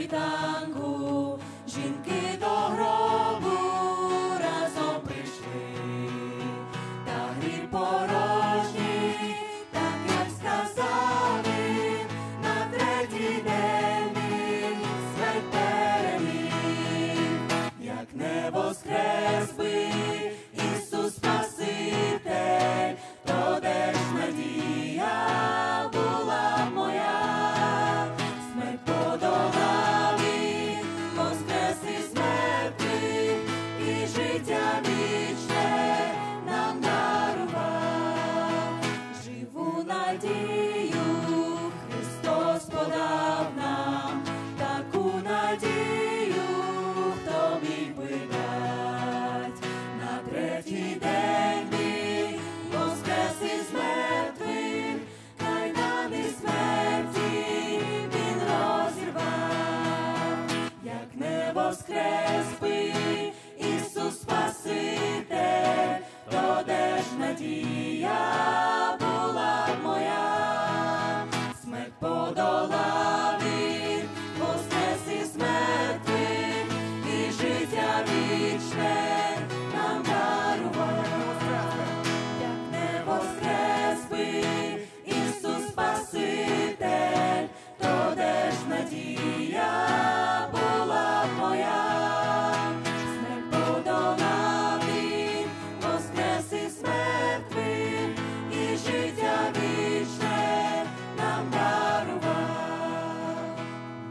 світанку, жінки до гробу разом прийшли, та гріб порожній, так як сказали, на третій день він смерть переміг, як не воскрес би Ісус Спаситель, то де ж надія була моя, смерть подолав він, воскрес із мертвих, і життя вічне нам дарував. Живу надію Христос подав нам, таку надію, хто міг би дать. На третій день він воскрес із мертвих, кайдани смерті він розірвав. Як не воскрес би Ісус Спаситель, то де ж надія була б моя, смерть подолав він, воскрес із мертвих, і життя вічне нам дарував. Як не воскрес би Ісус Спаситель, то де ж надія була б моя, смерть подолав він, воскрес із мертвих, і життя вічне нам дарував.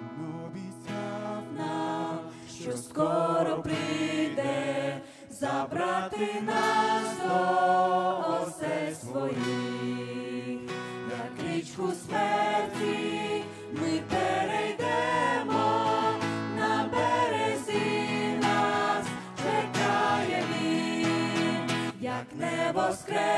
Обіцяв нам, що скоро прийде забрати нас до осель своїх. Як річку смерті ми перейдемо, на березі нас чекає він. Як не воскрес